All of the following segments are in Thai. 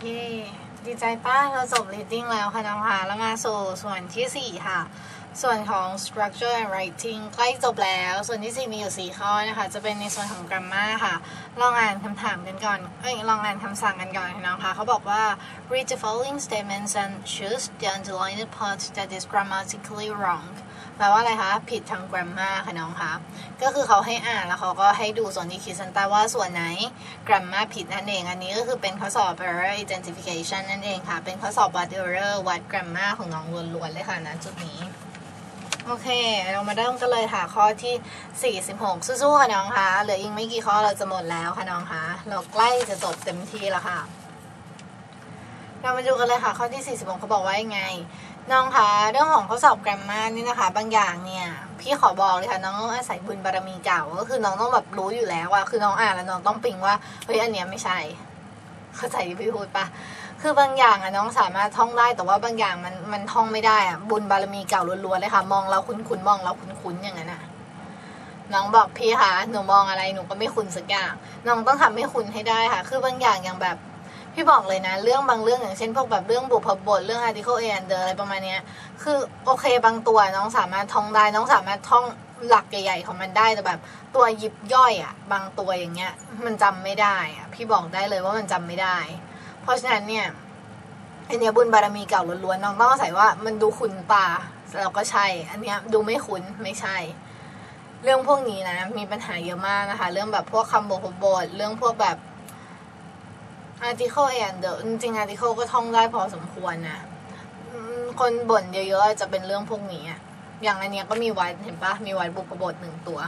เย้ดีใจป้าเราจบ reading แล้วค่ะน้องค่ะแล้วมาสู่ส่วนที่4ค่ะส่วนของ structure and writing ใกล้จบแล้วส่วนที่4มีอยู่4ข้อนะคะจะเป็นในส่วนของ grammar ค่ะลองอ่านคำถามกันก่อนลองอ่านคำสั่งกันก่อนค่ะน้องค่ะเขาบอกว่า read the following statements and choose the underlined part that is grammatically wrong แปลว่าอะไรคะผิดทาง grammar ค่ะน้องค่ะก็คือเขาให้อ่านแล้วเขาก็ให้ดูส่วนที่ขีดเส้นใต้ว่าส่วนไหน grammar ผิดนั่นเองอันนี้ก็คือเป็นข้อสอบ error identification นั่นเองค่ะเป็นข้อสอบวัด error วัด grammar ของน้องล้วนๆเลยค่ะณจุดนี้โอเคเรามาเริ่มกันเลยค่ะข้อที่46สู้ๆค่ะน้องคะเหลืออีกไม่กี่ข้อเราจะหมดแล้วค่ะน้องคะเราใกล้จะจบเต็มที่แล้วค่ะเรามาดูกันเลยค่ะข้อที่46เขาบอกว่ายังไงน้องคะเรื่องของข้อสอบ grammar นี่นะคะบางอย่างเนี่ยพี่ขอบอกเลยค่ะน้องต้องอาศัยบุญบารมีเก่าก็คือน้องต้องแบบรู้อยู่แล้วว่าคือน้องอ่านแล้วน้องต้องปิ๊งว่าเฮ้ยอันเนี้ยไม่ใช่เข้าใจที่พี่พูดปะคือบางอย่างอะน้องสามารถท่องได้แต่ว่าบางอย่างมันท่องไม่ได้อะบุญบารมีเก่าล้วนๆเลยค่ะมองเราคุ้นๆมองเราคุ้นๆอย่างนั้นอะน้องบอกพี่ค่ะหนูมองอะไรหนูก็ไม่คุ้นสักอย่างน้องต้องทำให้คุ้นให้ได้ค่ะคือบางอย่างอย่างแบบพี่บอกเลยนะเรื่องบางเรื่องอย่างเช่นพวกแบบเรื่องบุพบทเรื่อง article a and the อะไรประมาณนี้คือโอเคบางตัวน้องสามารถท่องได้น้องสามารถท่องหลักใหญ่ๆของมันได้แต่แบบตัวยิบย่อยอะบางตัวอย่างเงี้ยมันจำไม่ได้อะพี่บอกได้เลยว่ามันจำไม่ได้เพราะฉะนั้นเนี่ยอันเนี้ยบุญบารมีเก่าล้วนๆน้องต้องอาศัยว่ามันดูคุ้นตาเราก็ใช่อันเนี้ยดูไม่คุ้นไม่ใช่เรื่องพวกนี้นะมีปัญหาเยอะมากนะคะเรื่องแบบพวกคำบุพบทเรื่องพวกแบบ article and the จริงๆ article ก็ท่องได้พอสมควรนะคนบ่นเยอะๆจะเป็นเรื่องพวกนี้อย่างอันเนี้ยก็มีวัดเห็นปะมีวัดบุพบท1ตัว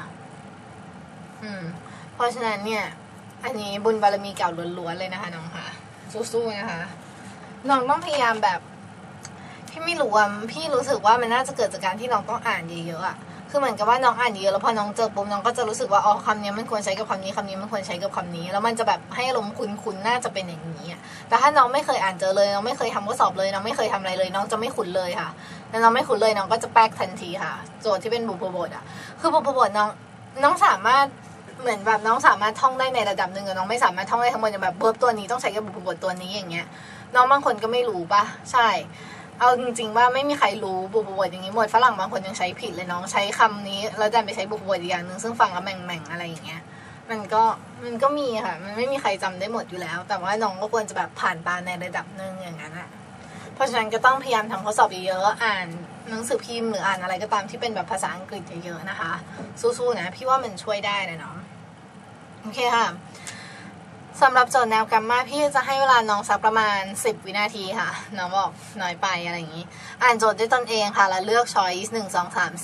เพราะฉะนั้นเนี่ยอันนี้บุญบารมีเก่าล้วนๆเลยนะคะน้องค่ะสู้ๆนะคะน้องต้องพยายามแบบพี่ไม่รู้พี่รู้สึกว่ามันน่าจะเกิดจากการที่น้องต้องอ่านเยอะๆอะคือเหมือนกับว่าน้องอ่านเยอะแล้วพอน้องเจอปุ๊บน้องก็จะรู้สึกว่าอ๋อคำนี้มันควรใช้กับคำนี้คำนี้มันควรใช้กับคำนี้แล้วมันจะแบบให้อารมณ์คุ้นๆน่าจะเป็นอย่างนี้แต่ถ้าน้องไม่เคยอ่านเจอเลยน้องไม่เคยทำข้อสอบเลยน้องไม่เคยทำอะไรเลยน้องจะไม่คุ้นเลยค่ะแล้วน้องไม่คุ้นเลยน้องก็จะแป๊กทันทีค่ะโจทย์ที่เป็นบุพบทคือบุพบทน้องสามารถเหมือนแบบน้องสามารถท่องได้ในระดับหนึ่งแต่น้องไม่สามารถท่องได้ทั้งหมดอย่างแบบเวิร์บตัวนี้ต้องใช้กับบุพบทตัวนี้อย่างเงี้ยน้องบางคนก็ไม่รู้ปะใช่เอาจริงๆว่าไม่มีใครรู้บุพบทอย่างนี้หมดฝรั่งบางคนยังใช้ผิดเลยน้องใช้คำนี้แล้วดันไปใช้บุพบทอีกอย่างหนึ่งซึ่งฟังแล้วแหม่งๆอะไรอย่างเงี้ยมันก็มีค่ะมันไม่มีใครจำได้หมดอยู่แล้วแต่ว่าน้องก็ควรจะแบบผ่านตาในระดับหนึ่งอย่างนั้นอะเพราะฉะนั้นก็ต้องพยายามทำข้อสอบเยอะๆอ่านหนังสือพิมพ์หรืออ่านอะไรก็ตามที่เป็นแบบภาษาอังกฤษเยอะๆนะคะสู้ๆนะพี่ว่ามันช่วยได้นะน้องโอเคค่ะสำหรับโจทย์แนวกรรมะพี่จะให้เวลาน้องสักประมาณ10 วินาทีค่ะน้องบอกน้อยไปอะไรอย่างนี้อ่านโจทย์ด้วยตนเองค่ะแล้วเลือก choice 1 2 3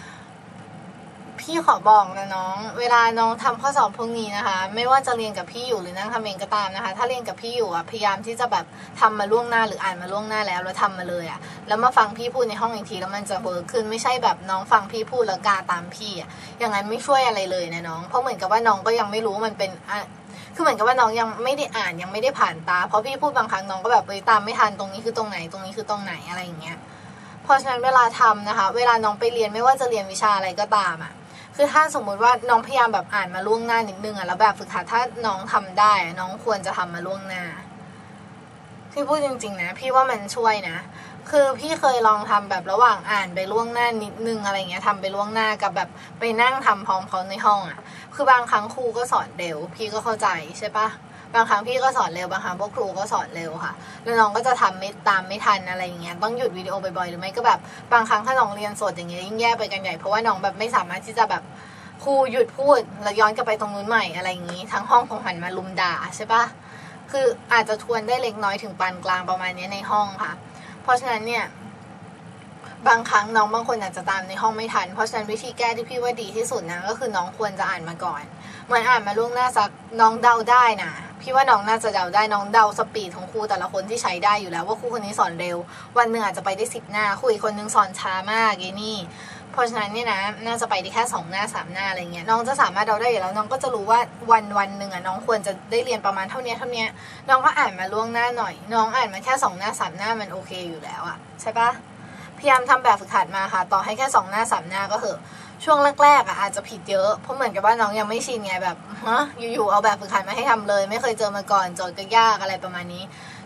4พี่ขอบอกนะน้องเวลาน้องทำข้อสอบพวกนี้นะคะไม่ว่าจะเรียนกับพี่อยู่หรือนั่งทำเองก็ตามนะคะถ้าเรียนกับพี่อยู่พยายามที่จะแบบทำมาล่วงหน้าหรืออ่านมาล่วงหน้าแล้วทำมาเลยแล้วมาฟังพี่พูดในห้องอีกทีแล้วมันจะเวิร์คขึ้นไม่ใช่แบบน้องฟังพี่พูดแล้วกาตามพี่อย่างนั้นไม่ช่วยอะไรเลยนะน้องเพราะเหมือนกับว่าน้องก็ยังไม่รู้มันเป็นคือเหมือนกับว่าน้องยังไม่ได้อ่านยังไม่ได้ผ่านตาเพราะพี่พูดบางครั้งน้องก็แบบตามไม่ทันตรงนี้คือตรงไหนตรงนี้คือตรงไหนอะไรอย่างเงี้ยเพราะฉะนั้นเวลาทำนะคะเวลาน้องไปเรียนไม่ว่าจะเรียนวิชาอะไรก็ตามคือถ้าสมมุติว่าน้องพยายามแบบอ่านมาล่วงหน้านิดนึงแล้วแบบฝึกหัดถ้าน้องทำได้น้องควรจะทำมาล่วงหน้าพี่พูดจริงๆนะพี่ว่ามันช่วยนะคือพี่เคยลองทำแบบระหว่างอ่านไปล่วงหน้านิดนึงอะไรเงี้ยทำไปล่วงหน้ากับแบบไปนั่งทำพร้อมเขาในห้องคือบางครั้งครูก็สอนเร็วพี่ก็เข้าใจใช่ปะบางครั้งพี่ก็สอนเร็วบางครั้งพวกครูก็สอนเร็วค่ะแล้วน้องก็จะทำไม่ตามไม่ทันอะไรอย่างเงี้ยต้องหยุดวิดีโอบ่อยๆหรือไม่ก็แบบบางครั้งถ้าน้องเรียนสดอย่างเงี้ยยิ่งแย่ไปกันใหญ่เพราะว่าน้องแบบไม่สามารถที่จะแบบครูหยุดพูดแล้วย้อนกลับไปตรงนู้นใหม่อะไรอย่างงี้ทั้งห้องคงหันมาลุมด่าใช่ปะคืออาจจะทวนได้เล็กน้อยถึงปานกลางประมาณนี้ในห้องค่ะเพราะฉะนั้นเนี่ยบางครั้งน้องบางคนอาจจะตามในห้องไม่ทันเพราะฉะนั้นวิธีแก้ที่พี่ว่าดีที่สุดนะก็คือน้องควรจะอ่านมาก่อนเหมือนอ่านมาล่วงหน้าสักน้องเดาได้นะพี่ว่าน้องน่าจะเดาได้น้องเดาสปีดของครูแต่ละคนที่ใช้ได้อยู่แล้วว่าครูคนนี้สอนเร็ววันหนึ่งอาจจะไปได้10 หน้าครูอีกคนนึงสอนช้ามากนี่เพราะฉะนั้นเนี่ยนะน่าจะไปได้แค่2 หน้า 3 หน้าอะไรเงี้ยน้องจะสามารถเดาได้อยู่แล้วน้องก็จะรู้ว่าวันหนึ่งน้องควรจะได้เรียนประมาณเท่านี้น้องก็อ่านมาล่วงหน้าหน่อยน้องอ่านมาแค่2 หน้า 3 หน้ามันโอเคอยู่แล้วใช่ปะพยายามทำแบบฝึกหัดมาค่ะต่อให้แค่2 หน้า 3 หน้าก็เหอะช่วงแรกๆอาจจะผิดเยอะเพราะเหมือนกับว่าน้องยังไม่ชินไงแบบอยู่ๆเอาแบบฝึกหัดมาให้ทำเลยไม่เคยเจอมาก่อนโจทย์ก็ยากอะไรประมาณนี้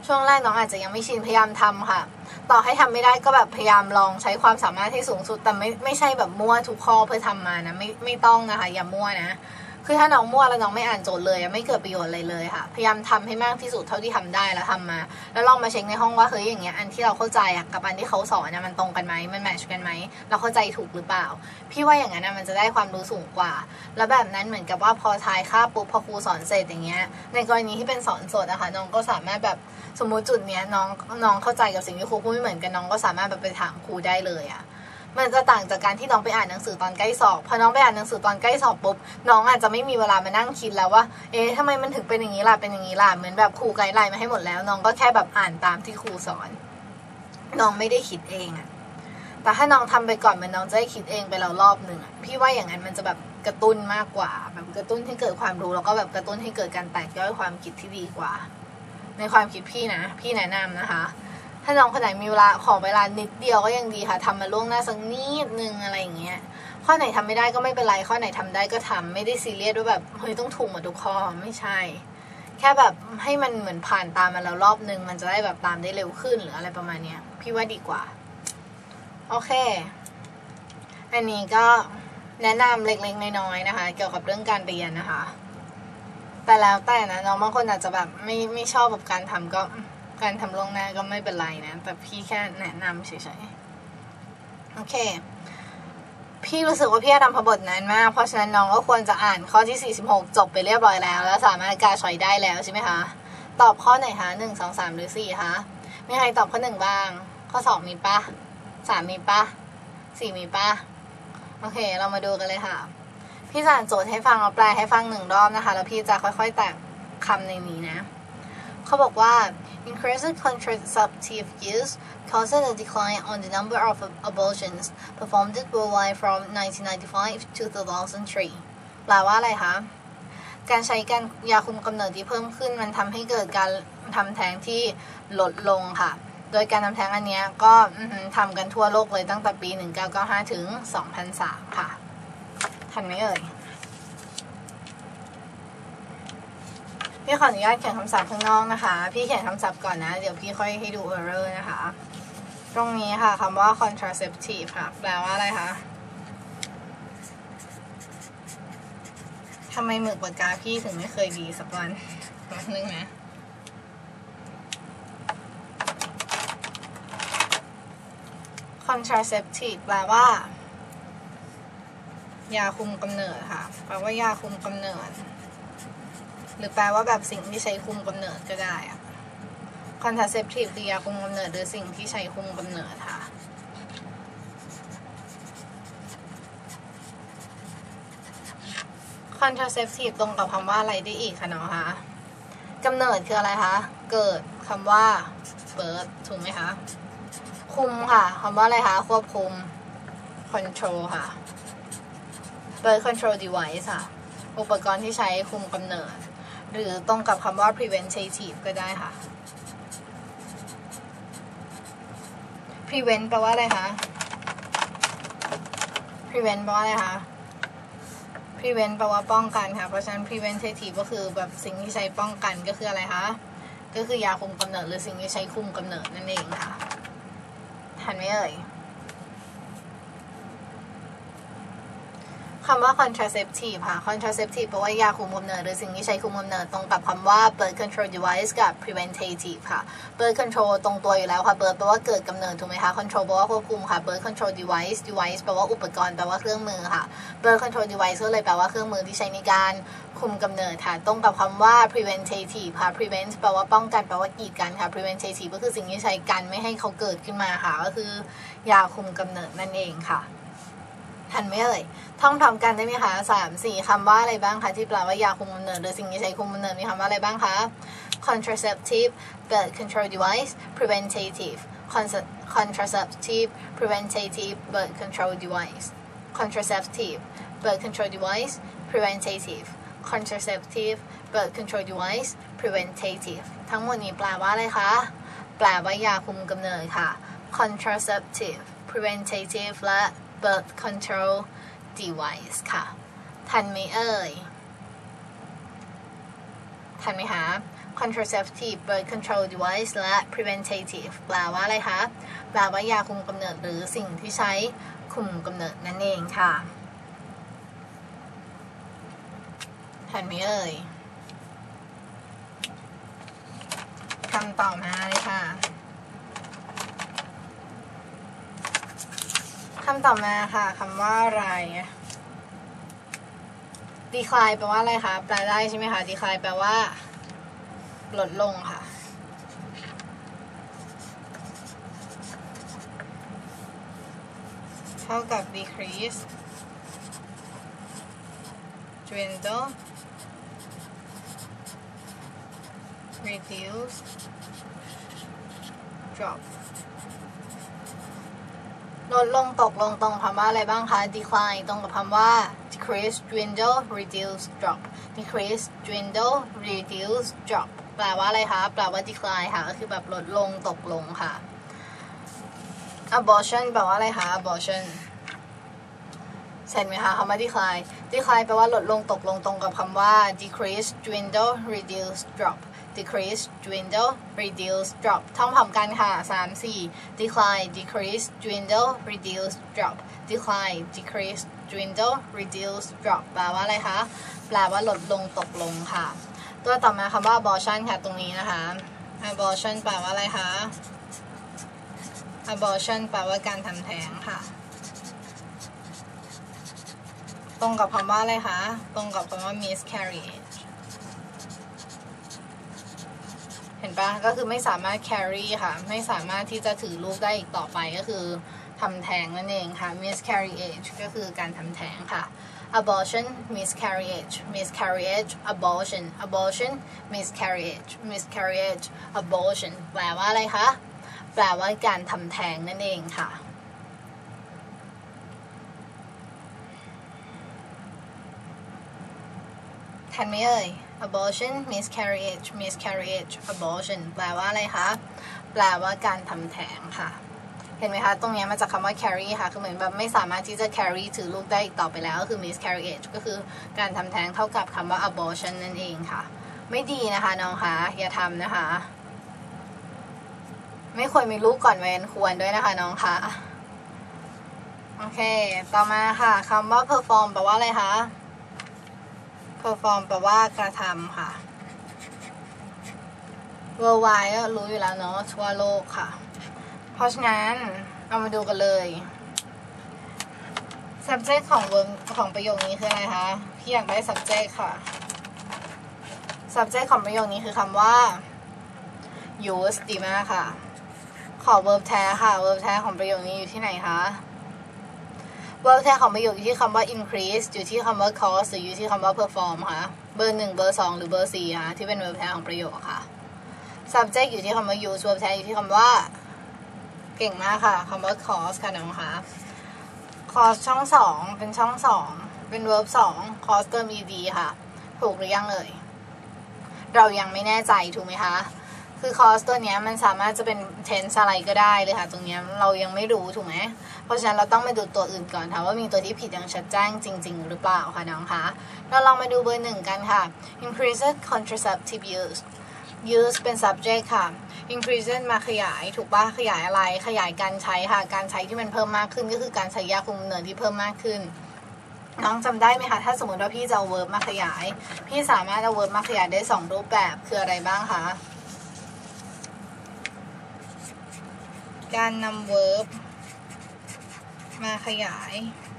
ช่วงแรกน้องอาจจะยังไม่ชินพยายามทำค่ะต่อให้ทำไม่ได้ก็แบบพยายามลองใช้ความสามารถที่สูงสุดแต่ไม่ใช่แบบมั่วทุกข้อเพื่อทำมานะไม่ต้องนะคะอย่ามั่วนะคือถ้าน้องมั่วแล้วน้องไม่อ่านโจทย์เลยไม่เกิดประโยชน์อะไรเลยค่ะพยายามทำให้มากที่สุดเท่าที่ทำได้แล้วทำมาแล้วลองมาเช็คในห้องว่าเฮ้ยอย่างเงี้ยอันที่เราเข้าใจกับอันที่เขาสอนนะมันตรงกันไหมมันแมทช์กันไหมเราเข้าใจถูกหรือเปล่าพี่ว่าอย่างนั้นมันจะได้ความรู้สูงกว่าแล้วแบบนั้นเหมือนกับว่าพอทายค่าปุ๊บพอครูสอนเสร็จอย่างเงี้ยในกรณีที่เป็นสอนสดนะคะน้องก็สามารถแบบสมมุติจุดเนี้ยน้องเข้าใจกับสิ่งที่ครูพูดไม่เหมือนกันน้องก็สามารถแบบไปถามครูได้เลยมันจะต่างจากการที่น้องไปอ่านหนังสือตอนใกล้สอบพอน้องไปอ่านหนังสือตอนใกล้สอบปุ๊บน้องอาจจะไม่มีเวลามานั่งคิดแล้วว่าทำไมมันถึงเป็นอย่างนี้ล่ะเป็นอย่างนี้ล่ะเหมือนแบบครูไกด์ไลน์มาให้หมดแล้วน้องก็แค่แบบอ่านตามที่ครูสอนน้องไม่ได้คิดเองแต่ถ้าน้องทำไปก่อนมันน้องจะได้คิดเองไปแล้วรอบหนึ่งพี่ว่าอย่างนั้นมันจะแบบกระตุ้นมากกว่าแบบกระตุ้นให้เกิดความรู้แล้วก็แบบกระตุ้นให้เกิดการแตกย่อยความคิดที่ดีกว่าในความคิดพี่นะพี่แนะนำนะคะถ้าน้องคนไหนมีเวลาขอเวลานิดเดียวก็ยังดีค่ะทำมาล่วงหน้าสักนิดนึงอะไรอย่างเงี้ยข้อไหนทำไม่ได้ก็ไม่เป็นไรข้อไหนทำได้ก็ทำไม่ได้ซีเรียสว่าแบบเฮ้ยต้องถูกหมดทุกข้อไม่ใช่แค่แบบให้มันเหมือนผ่านตามมาแล้วรอบนึงมันจะได้แบบตามได้เร็วขึ้นหรืออะไรประมาณเนี้ยพี่ว่าดีกว่าโอเคอันนี้ก็แนะนำเล็กๆน้อยๆนะคะเกี่ยวกับเรื่องการเรียนนะคะแต่แล้วแต่นะน้องบางคนอาจจะแบบไม่ชอบกับการทำก็การทำล่วงหน้าก็ไม่เป็นไรนะแต่พี่แค่แนะนำเฉยๆโอเคพี่รู้สึกว่าพี่ทำพบทนั้นมากเพราะฉะนั้นน้องก็ควรจะอ่านข้อที่46จบไปเรียบร้อยแล้วสามารถกาชอยได้แล้วใช่ไหมคะตอบข้อไหนคะ1 2 3หรือ4คะมีใครตอบข้อ1บ้างข้อ2มีปะ3มีปะ4มีปะโอเคเรามาดูกันเลยค่ะพี่จะอ่านโจทย์ให้ฟังแล้วแปลให้ฟัง1 รอบนะคะแล้วพี่จะค่อยๆแตกคำในนี้นะเขาบอกว่า increased contraceptive use caused a decline on the number of abortions performed worldwide from 1995 to 2003 แปลว่าอะไรคะการใช้ยาคุมกำเนิดที่เพิ่มขึ้นมันทำให้เกิดการทำแท้งที่ลดลงค่ะโดยการทำแท้งอันนี้ก็ทำกันทั่วโลกเลยตั้งแต่ปี 1995 ถึง 2003 ค่ะทันไหมเอ่ยพี่ขออนุญาตเขียนคำศัพท์ข้างนอกนะคะพี่เขียนคำศัพท์ก่อนนะเดี๋ยวพี่ค่อยให้ดู error นะคะตรงนี้ค่ะคำว่า contraceptive ค่ะแปลว่าอะไรคะทำไมหมึกปากกาพี่ถึงไม่เคยดีสักวันนึงนะ contraceptive แปลว่ายาคุมกำเนิดค่ะแปลว่ายาคุมกำเนิดหรือแปลว่าแบบสิ่งที่ใช้คุมกำเนิดก็ได้contraceptive คือยาคุมกำเนิดหรือสิ่งที่ใช้คุมกำเนิดค่ะcontraceptive ตรงกับคำว่าอะไรได้อีกคะเนาะคะกำเนิดคืออะไรคะเกิดคำว่า birth ถูกไหมคะคุมค่ะคำว่าอะไรคะควบคุม control ค่ะ birth control device ค่ะอุปกรณ์ที่ใช้คุมกำเนิดหรือตรงกับคำว่า preventative ก็ได้ค่ะ prevent แปลว่าอะไรคะ prevent แปลว่าอะไรคะ prevent แปลว่าป้องกันค่ะเพราะฉะนั้น preventative ก็คือแบบสิ่งที่ใช้ป้องกันก็คืออะไรคะก็คือยาคุมกำเนิดหรือสิ่งที่ใช้คุมกำเนิดนั่นเองค่ะทันไหมเอ่ยคำว่า contraceptive ค่ะ contraceptive แปลว่ายาคุมกำเนิดหรือสิ่งที่ใช้คุมกำเนิดตรงกับคำว่า birth control device กับ preventative ค่ะ birth control ตรงตัวอยู่แล้วค่ะ birth แปลว่าเกิดกำเนิดถูกไหมคะ control แปลว่าควบคุมค่ะ birth control device แปลว่าอุปกรณ์แปลว่าเครื่องมือค่ะ birth control device ก็เลยแปลว่าเครื่องมือที่ใช้ในการคุมกำเนิดค่ะตรงกับคำว่า preventative ค่ะ prevent แปลว่าป้องกันแปลว่ากีดกันค่ะ preventative ก็คือสิ่งที่ใช้กันไม่ให้เขาเกิดขึ้นมาค่ะก็คือยาคุมกำเนิดนั่นเองค่ะทันไหมเอ่ยท่องพร้อมกันได้ไหมคะ3-4 คำว่าอะไรบ้างคะที่แปลว่ายาคุมกำเนิดหรือสิ่งที่ใช้คุมกำเนิดมีคำว่าอะไรบ้างคะ contraceptive birth control device preventative contraceptive preventative birth control device contraceptive birth control device preventative contraceptive birth control device preventative ทั้งหมดนี้แปลว่าอะไรคะแปลว่ายาคุมกำเนิดค่ะ contraceptive preventative และ birth control device ค่ะทันไหมเอ่ยทันไหมคะ contraceptive birth control device และ preventative แปลว่าอะไรคะแปลว่ายาคุมกำเนิดหรือสิ่งที่ใช้คุมกำเนิดนั่นเองค่ะเห็นไหมเอ่ยคำต่อมาเลยค่ะคำต่อมาค่ะคำว่าอะไร decline แปลว่าอะไรคะแปลได้ใช่ไหมคะ decline แปลว่าลดลงค่ะเท่ากับ decrease dwindle reduce drop ลดลงตกลงตรงคำว่าอะไรบ้างคะ decline ตรงกับคำว่า decrease dwindle reduce drop decrease dwindle reduce drop แปลว่าอะไรคะแปลว่า decline ค่ะก็คือแบบลดลงตกลงค่ะ abortion แปลว่าอะไรคะ abortion เห็นไหมคะคำว่า decline decline แปลว่าลดลงตกลงตรงกับคำว่า decrease dwindle reduce drop decrease dwindle reduce drop ท่องพร้อมกันค่ะ3-4 decline decrease dwindle reduce drop decline decrease dwindle reduce drop แปลว่าอะไรคะแปลว่าลดลงตกลงค่ะตัวต่อมาคำว่า abortion ค่ะตรงนี้นะคะ abortion แปลว่าอะไรคะ abortion แปลว่าการทำแท้งค่ะตรงกับคำว่าอะไรคะตรงกับคำว่า miscarriage เห็นปะก็คือไม่สามารถ carry ค่ะไม่สามารถที่จะถือลูกได้อีกต่อไปก็คือทำแท้งนั่นเองค่ะ miscarriage ก็คือการทำแท้งค่ะ abortion miscarriage miscarriage abortion abortion miscarriage miscarriage abortion แปลว่าอะไรคะแปลว่าการทำแท้งนั่นเองค่ะทันไหมเอ่ย abortion miscarriage miscarriage abortion แปลว่าอะไรคะแปลว่าการทำแท้งค่ะเห็นไหมคะตรงนี้มาจากคำว่า carry ค่ะคือเหมือนแบบไม่สามารถที่จะ carry ถือลูกได้อีกต่อไปแล้วก็คือ miscarriage ก็คือการทำแท้งเท่ากับคำว่า abortion นั่นเองค่ะไม่ดีนะคะน้องคะอย่าทำนะคะไม่ควรมีลูกก่อนวัยอันควรด้วยนะคะน้องคะโอเคต่อมาค่ะคำว่า perform แปลว่าอะไรคะ perform แปลว่ากระทำค่ะ worldwide ก็รู้อยู่แล้วเนาะทั่วโลกค่ะเพราะฉะนั้นเอามาดูกันเลย subject ของ verb ของประโยคนี้คืออะไรคะพี่อยากได้ subject ค่ะ subject ของประโยคนี้คือคำว่า use ดีมากค่ะขอ verb แท้ค่ะ verb แท้ของประโยคนี้อยู่ที่ไหนคะ verb แท้ของประโยคอยู่ที่คำว่า increase อยู่ที่คำว่า cause หรืออยู่ที่คำว่า perform ค่ะเบอร์1เบอร์2หรือเบอร์4ค่ะที่เป็น verb แท้ของประโยคค่ะ subject อยู่ที่คำว่า use verb แท้อยู่ที่คำว่าเก่งมากค่ะคำว่า cause ค่ะน้องคะ cause ช่อง2เป็นช่อง2เป็น verb 2 cause เติม ed ค่ะถูกหรือยังเอ่ยเรายังไม่แน่ใจถูกไหมคะคือ cause ตัวนี้มันสามารถจะเป็น tense อะไรก็ได้เลยค่ะตรงนี้เรายังไม่รู้ถูกไหมเพราะฉะนั้นเราต้องมาดูตัวอื่นก่อนค่ะว่ามีตัวที่ผิดอย่างชัดแจ้งจริงๆหรือเปล่าค่ะน้องคะเราลองมาดูเบอร์1กันค่ะ increased contraceptive use เป็น subject ค่ะ increased มาขยายถูกปะขยายอะไรขยายการใช้ค่ะการใช้ที่มันเพิ่มมากขึ้นก็คือการใช้ยาคุมกำเนิดที่เพิ่มมากขึ้นน้องจำได้ไหมคะถ้าสมมติว่าพี่จะเอา verb มาขยายพี่สามารถเอา verb มาขยายได้2รูปแบบคืออะไรบ้างคะการนำ verb มาขยาย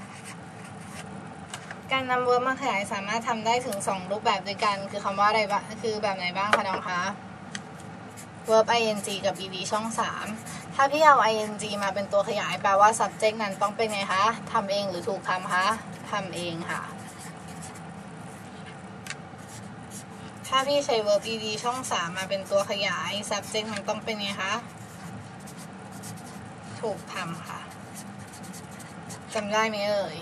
การนำ verb มาขยายสามารถทำได้ถึง2รูปแบบด้วยกันคือคำว่าอะไรบ้างคือแบบไหนบ้างคะน้องคะ verb ing กับ ed ช่อง3ถ้าพี่เอา ing มาเป็นตัวขยายแปลว่า subject นั้นต้องเป็นไงคะทำเองหรือถูกทำคะทำเองค่ะถ้าพี่ใช้ verb ed ช่อง3มาเป็นตัวขยาย subject มันต้องเป็นไงคะถูกทำค่ะจำได้ไหมเอ่ย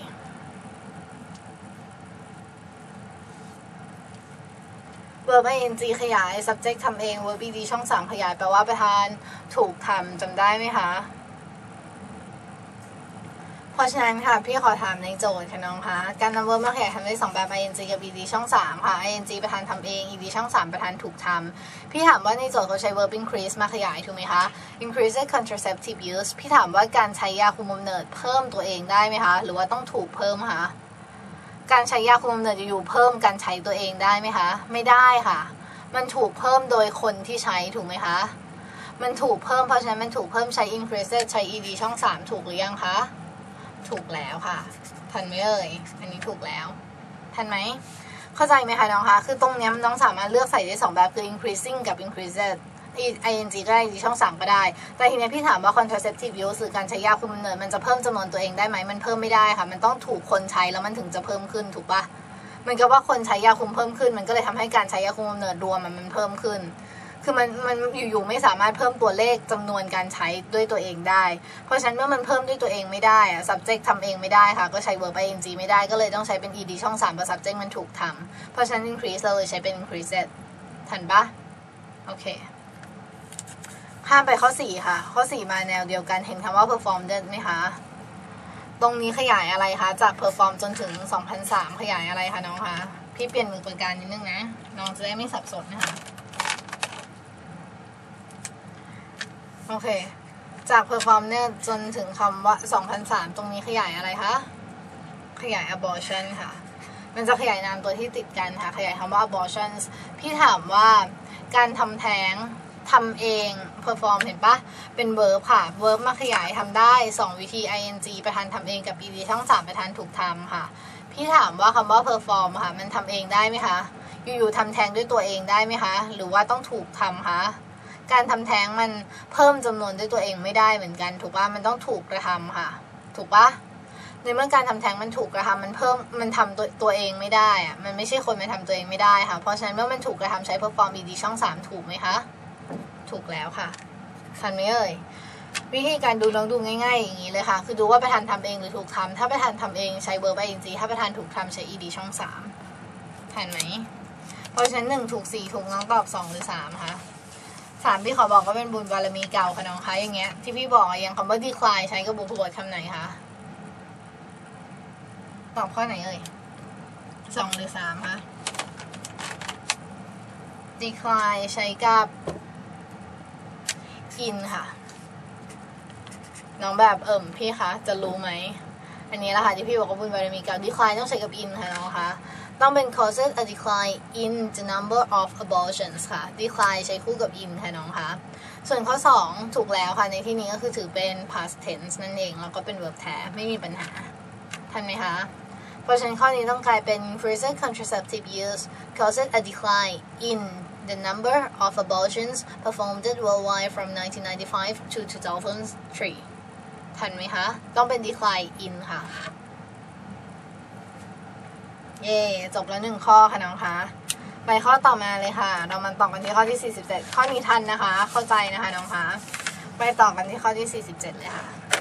verb ing ขยาย subject ทำเอง verb ed ช่อง3ขยายแปลว่าประธานถูกทำจำได้ไหมคะเพราะฉะนั้นค่ะพี่ขอถามในโจทย์ค่ะน้องคะการนำ verb มาขยายทำได้2แบบ ing กับ ed ช่อง3ค่ะ ing ประธานทำเอง ed ช่อง3ประธานถูกทำพี่ถามว่าในโจทย์เขาใช้ verb increase มาขยายถูกไหมคะ increase contraceptive use พี่ถามว่าการใช้ยาคุมกำเนิดเพิ่มตัวเองได้ไหมคะหรือว่าต้องถูกเพิ่มคะการใช้ยาคุมกำเนิดอยู่ๆเพิ่มการใช้ตัวเองได้ไหมคะไม่ได้ค่ะมันถูกเพิ่มโดยคนที่ใช้ถูกไหมคะมันถูกเพิ่มเพราะฉะนั้นมันถูกเพิ่มใช้ increase ใช้ ed ช่อง3ถูกหรือยังคะถูกแล้วค่ะทันไหมเอ่ยอันนี้ถูกแล้วทันไหมเข้าใจไหมคะน้องคะคือตรงนี้น้องสามารถเลือกใส่ได้2แบบคือ increasing กับ increased ing ก็ได้ช่อง3ก็ได้แต่ทีนี้พี่ถามว่า contraceptive use หรือการใช้ยาคุมกำเนิดมันจะเพิ่มจำนวนตัวเองได้ไหมมันเพิ่มไม่ได้ค่ะมันต้องถูกคนใช้แล้วมันถึงจะเพิ่มขึ้นถูกปะมันก็ว่าคนใช้ยาคุมเพิ่มขึ้นมันก็เลยทำให้การใช้ยาคุมกำเนิดรวมมันเพิ่มขึ้นคือมันอยู่ๆไม่สามารถเพิ่มตัวเลขจำนวนการใช้ด้วยตัวเองได้เพราะฉะนั้นเมื่อมันเพิ่มด้วยตัวเองไม่ได้อะ subject ทำเองไม่ได้ค่ะก็ใช้ verb ing ไม่ได้ก็เลยต้องใช้เป็น ed ช่อง3เพราะ subject มันถูกทำเพราะฉะนั้น increase เราเลยใช้เป็น increased ทันปะโอเคข้ามไปข้อ4ค่ะข้อ4มาแนวเดียวกันเห็นคำว่า perform ได้ไหมคะตรงนี้ขยายอะไรคะจาก perform จนถึง2003ขยายอะไรคะน้องคะพี่เปลี่ยนมือประการนิดนึงนะน้องจะได้ไม่สับสนนะคะโอเคจาก perform เนี่ยจนถึงคำว่า2003ตรงนี้ขยายอะไรคะขยาย abortion ค่ะมันจะขยายนามตัวที่ติดกันค่ะขยายคำว่า abortion พี่ถามว่าการทำแท้งทำเอง perform เห็นปะเป็น verb ค่ะ verb มาขยายทำได้2วิธี ing ประธานทำเองกับ ed ช่อง3ประธานถูกทำค่ะพี่ถามว่าคำว่า perform ค่ะมันทำเองได้ไหมคะอยู่ๆทำแท้งด้วยตัวเองได้ไหมคะหรือว่าต้องถูกทำคะการทำแท้งมันเพิ่มจำนวนด้วยตัวเองไม่ได้เหมือนกันถูกปะมันต้องถูกกระทำค่ะถูกปะในเมื่อการทำแท้งมันถูกกระทำมันทำตัวเองไม่ได้อะมันไม่ใช่คนมันทำตัวเองไม่ได้ค่ะเพราะฉะนั้นเมื่อมันถูกกระทำใช้ perform ed ช่อง3ถูกไหมคะถูกแล้วค่ะทันไหมเอ่ยวิธีการดูลองดูง่ายๆอย่างนี้เลยค่ะคือดูว่าประธานทำเองหรือถูกทำถ้าประธานทำเองใช้ verb ing ถ้าประธานถูกทำใช้ ed ช่อง3ทันไหมเพราะฉะนั้น1ถูก4ถูกน้องตอบ2หรือ3คะ3พี่ขอบอกว่าเป็นบุญบารมีเก่าค่ะน้องคะอย่างเงี้ยที่พี่บอกอย่างคำว่า decline ใช้กับบุพบทคำไหนคะตอบข้อไหนเอ่ย2หรือ3คะ decline ใช้กับin ค่ะน้องแบบพี่คะจะรู้ไหมอันนี้แหละค่ะที่พี่บอกว่าบุญบารมีเก่า decline ต้องใช้กับ in ค่ะน้องคะต้องเป็น causes a decline in the number of abortions ค่ะ decline ใช้คู่กับ in ค่ะน้องคะส่วนข้อ2ถูกแล้วค่ะในที่นี้ก็คือถือเป็น past tense นั่นเองแล้วก็เป็น verb แท้ไม่มีปัญหาทันไหมคะเพราะฉะนั้นข้อนี้ต้องกลายเป็น increased contraceptive use causes a decline in the number of abortions performed worldwide from 1995 to 2003 ทันไหมคะต้องเป็น decline in ค่ะเย่จบแล้ว1ข้อค่ะน้องคะไปข้อต่อมาเลยค่ะเรามาต่อกันที่ข้อที่47ข้อนี้ทันนะคะเข้าใจนะคะน้องคะไปต่อกันที่ข้อที่47เลยค่ะ